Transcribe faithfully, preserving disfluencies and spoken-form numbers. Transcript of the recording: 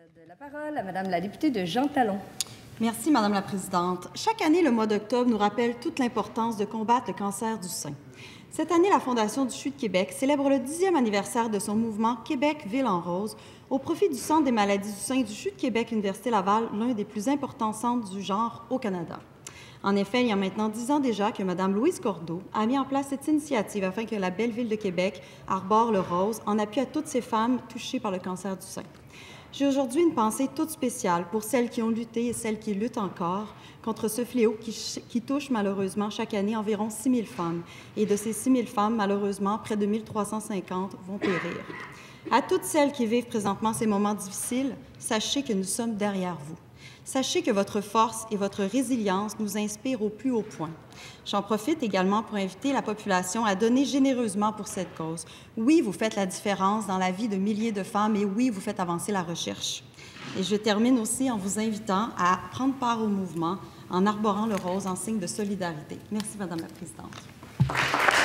cède la parole à Madame la députée de Jean Talon. Merci, Madame la Présidente. Chaque année, le mois d'octobre nous rappelle toute l'importance de combattre le cancer du sein. Cette année, la Fondation du C H U de Québec célèbre le dixième anniversaire de son mouvement Québec Ville en Rose au profit du Centre des maladies du sein du C H U de Québec Université Laval, l'un des plus importants centres du genre au Canada. En effet, il y a maintenant dix ans déjà que Mme Louise Cordeau a mis en place cette initiative afin que la belle ville de Québec arbore le rose en appui à toutes ces femmes touchées par le cancer du sein. J'ai aujourd'hui une pensée toute spéciale pour celles qui ont lutté et celles qui luttent encore contre ce fléau qui, qui touche malheureusement chaque année environ six mille femmes. Et de ces six mille femmes, malheureusement, près de mille trois cent cinquante vont périr. À toutes celles qui vivent présentement ces moments difficiles, sachez que nous sommes derrière vous. Sachez que votre force et votre résilience nous inspirent au plus haut point. J'en profite également pour inviter la population à donner généreusement pour cette cause. Oui, vous faites la différence dans la vie de milliers de femmes et oui, vous faites avancer la recherche. Et je termine aussi en vous invitant à prendre part au mouvement en arborant le rose en signe de solidarité. Merci, Madame la Présidente.